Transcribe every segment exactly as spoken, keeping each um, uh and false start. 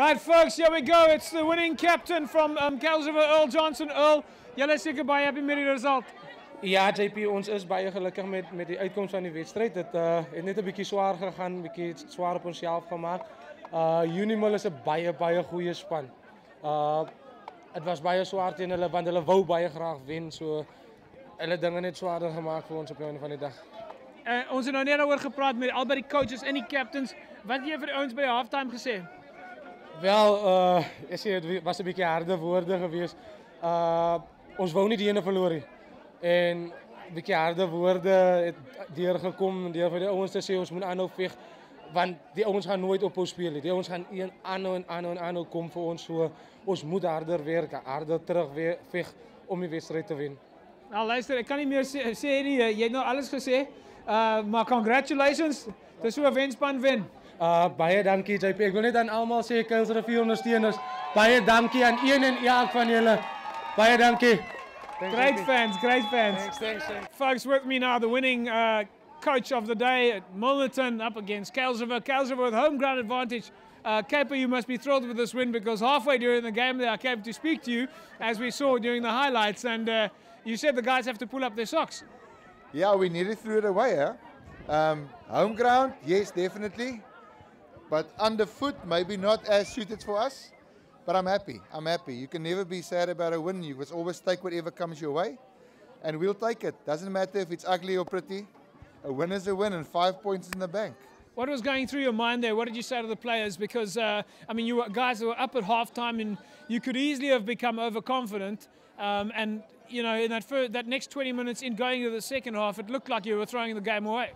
Right, folks, here we go. It's the winning captain from um, Kuilsriver, Earl Johnson. Earl, julle is seker baie happy met die result. Ja, J P, ons is baie gelukkig met met die uitkoms van die wedstryd. Dit uh, het net 'n bietjie swaar gegaan, 'n bietjie swaar op onsself gemaak. Uh Unimol is 'n baie baie goeie span. Uh Dit was baie swaar teen hulle want hulle wou baie graag wen, so hulle dinge net swaarder gemaak vir ons op die einde van die dag. Uh, ons het nou net daaroor gepraat met albei die coaches en die captains. Wat het jy vir die ouens by die halftime gesê? Wel, uh ek sê dit was 'n bietjie harde woorde geweest. Uh ons wou nie die ene verloor nie. En 'n bietjie harde woorde het deurgekom deur vir die ouens te sê ons moet aanhou veg want die ouens gaan nooit ophou speel nie. Die ouens gaan een aanhou en aanhou en aanhou kom vir ons, so ons moet harder werk, harder terug veg om die wedstryd te wen. Nou luister, ek kan nie meer sê, sê nie, jy het nou alles gesê. Uh maar congratulations. Dis so 'n wenspan wen. Uh baie dankie J P. Ek wil net aan almal sê Kuilsriver ondersteuners, baie dankie aan een en elk van julle. Baie dankie. Thanks, great fans, great fans. Thanks, thanks, thanks. Folks, with me now, the winning uh, coach of the day at Albertyn up against Kuilsriver. Kuilsriver with home ground advantage. Uh, Kuyper, you must be thrilled with this win because halfway during the game there I came to speak to you, as we saw during the highlights, and uh, you said the guys have to pull up their socks. Yeah, we nearly threw it away, huh? Um, home ground, yes, definitely. But underfoot, maybe not as suited for us. But I'm happy. I'm happy. You can never be sad about a win. You must always take whatever comes your way. And we'll take it. Doesn't matter if it's ugly or pretty. A win is a win and five points in the bank. What was going through your mind there? What did you say to the players? Because, uh, I mean, you were, guys were up at halftime and you could easily have become overconfident. Um, and, you know, in that, first, that next twenty minutes in going to the second half, it looked like you were throwing the game away.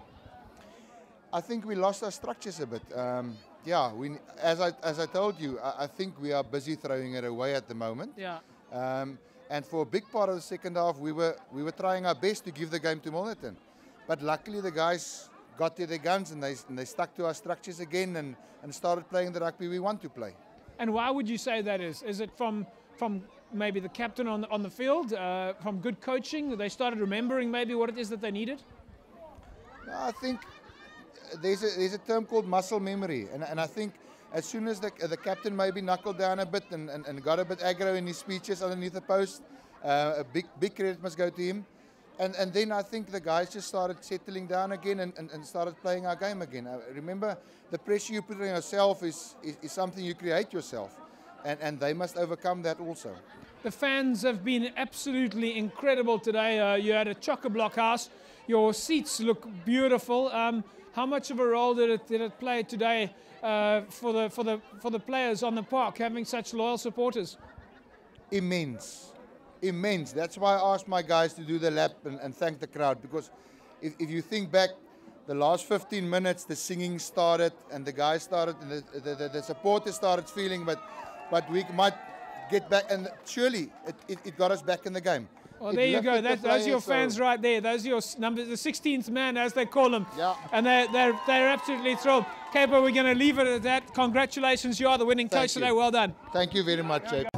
I think we lost our structures a bit. Um, yeah, we, as I as I told you, I, I think we are busy throwing it away at the moment. Yeah. Um, and for a big part of the second half, we were we were trying our best to give the game to Albertyn, but luckily the guys got to their guns and they and they stuck to our structures again and and started playing the rugby we want to play. And why would you say that is? Is it from from maybe the captain on the, on the field, uh, from good coaching? They started remembering maybe what it is that they needed. No, I think. There's a, there's a term called muscle memory, and, and I think as soon as the, the captain maybe knuckled down a bit and, and, and got a bit aggro in his speeches underneath the post, uh, a big big credit must go to him. And, and then I think the guys just started settling down again and, and, and started playing our game again. Uh, remember, the pressure you put on yourself is, is, is something you create yourself, and, and they must overcome that also. The fans have been absolutely incredible today. Uh, you had a chock-a-block house. Your seats look beautiful. Um, How much of a role did it did it play today uh, for the for the for the players on the park having such loyal supporters? Immense, immense. That's why I asked my guys to do the lap and, and thank the crowd, because if, if you think back, the last fifteen minutes, the singing started and the guys started, and the the, the, the supporters started feeling, but but we might get back, and surely it, it, it got us back in the game. Well, there you go. That, those are your fans right there. Those are your numbers, the sixteenth man, as they call them. Yeah. And they're, they're, they're absolutely thrilled. Kuyper, we're going to leave it at that. Congratulations. You are the winning coach today. Well done. Thank you very much, Jake.